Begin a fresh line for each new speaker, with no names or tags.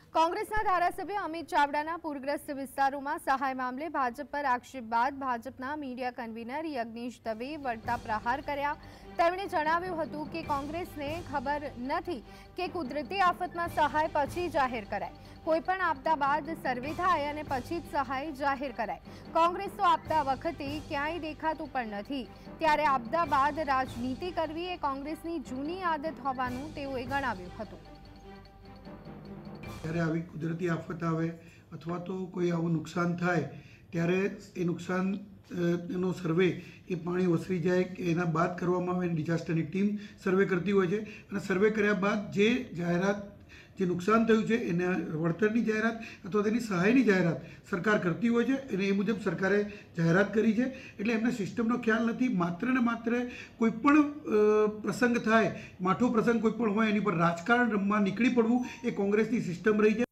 કોંગ્રેસના ધારાસભ્ય અમિત ચાવડાના પૂરગ્રસ્ત વિસ્તારોમાં સહાય મામલે ભાજપ પર આક્ષેપ બાદ ભાજપના મીડિયા કન્વીનર યજ્ઞેશ દવે વળતા પ્રહાર કર્યા। તેમણે જણાવ્યું હતું કે કોંગ્રેસને ખબર નથી કે કુદરતી આફતમાં સહાય પછી જાહેર કરાય। કોઈપણ આપદા બાદ સર્વે થાય અને પછી જ સહાય જાહેર કરાય। કોંગ્રેસ તો આપદા વખતે ક્યાંય દેખાતું પણ નથી, ત્યારે આપદા બાદ રાજનીતિ કરવી એ કોંગ્રેસની જૂની આદત હોવાનું તેઓએ ગણાવ્યું હતું।
ત્યારે આવી કુદરતી આફત આવે અથવા તો કોઈ આવું નુકસાન થાય ત્યારે એ નુકસાન એનો સર્વે એ પાણી ઓસરી જાય કે એના બાદ કરવામાં આવે। ડિઝાસ્ટરની ટીમ સર્વે કરતી હોય છે અને સર્વે કર્યા બાદ જે જાહેરાત જે નુકસાન થયું છે એના વળતરની જાહેરાત અથવા તેની સહાયની જાહેરાત સરકાર કરતી હોય છે અને એ મુજબ સરકારે જાહેરાત કરી છે। એટલે એમને સિસ્ટમનો ખ્યાલ નથી। માત્ર ને માત્ર કોઈપણ પ્રસંગ થાય, માઠો પ્રસંગ કોઈ પણ હોય એની પર રાજકારણ રમવા નીકળી પડવું એ કોંગ્રેસની સિસ્ટમ રહી છે।